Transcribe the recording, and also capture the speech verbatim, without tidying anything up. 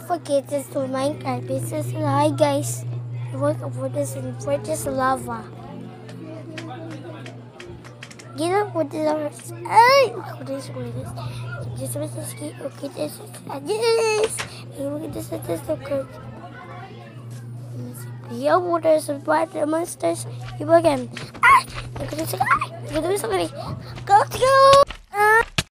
forget this to Minecraft. This is hi guys. Look for this and for this lava. You know what this is? Ay, what is what is? This was this key. Okay, this is this. And look at this. This is the curve. Your water supply the monsters. You again. Ah, look at this. Look at this. Go go.